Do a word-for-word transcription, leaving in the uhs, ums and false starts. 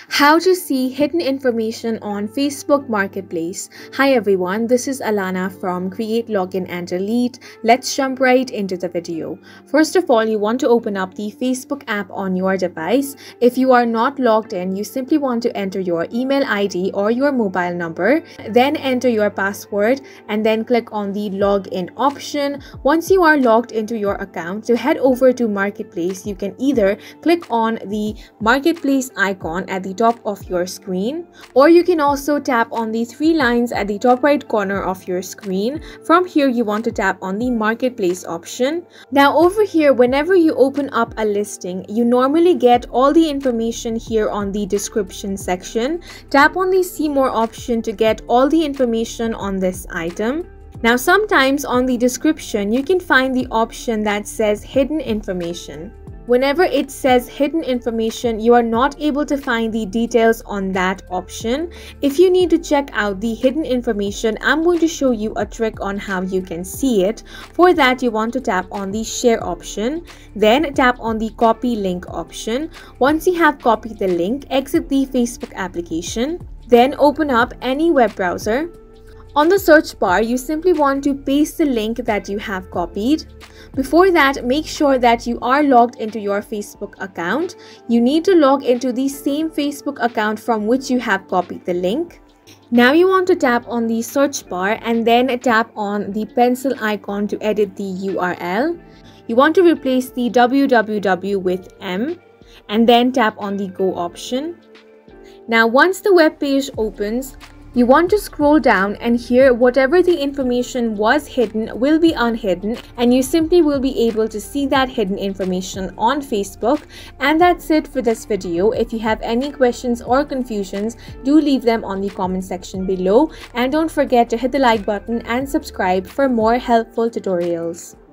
How to see hidden information on Facebook Marketplace. Hi everyone, this is Alana from Create, Login and Delete. Let's jump right into the video. First of all, you want to open up the Facebook app on your device. If you are not logged in, you simply want to enter your email I D or your mobile number, then enter your password and then click on the login option. Once you are logged into your account, to head over to Marketplace, you can either click on the Marketplace icon at the top of your screen, or you can also tap on the three lines at the top right corner of your screen. From here, you want to tap on the Marketplace option. Now over here, whenever you open up a listing, you normally get all the information here on the description section. Tap on the See More option to get all the information on this item. Now sometimes on the description, you can find the option that says hidden information. Whenever it says hidden information, you are not able to find the details on that option. If you need to check out the hidden information, I'm going to show you a trick on how you can see it. For that, you want to tap on the share option, then tap on the copy link option. Once you have copied the link, exit the Facebook application, then open up any web browser. On the search bar, you simply want to paste the link that you have copied. Before that, make sure that you are logged into your Facebook account. You need to log into the same Facebook account from which you have copied the link. Now you want to tap on the search bar and then tap on the pencil icon to edit the U R L. You want to replace the w w w with M and then tap on the Go option. Now once the web page opens, you want to scroll down, and here whatever the information was hidden will be unhidden, and you simply will be able to see that hidden information on Facebook. And that's it for this video. If you have any questions or confusions, do leave them on the comment section below, and don't forget to hit the like button and subscribe for more helpful tutorials.